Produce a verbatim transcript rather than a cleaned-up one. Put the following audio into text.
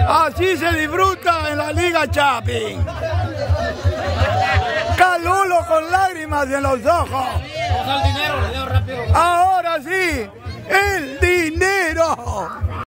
Así se disfruta en la Liga Chapin. Calulo con lágrimas en los ojos. El dinero, le dio rápido. Ahora sí, el dinero.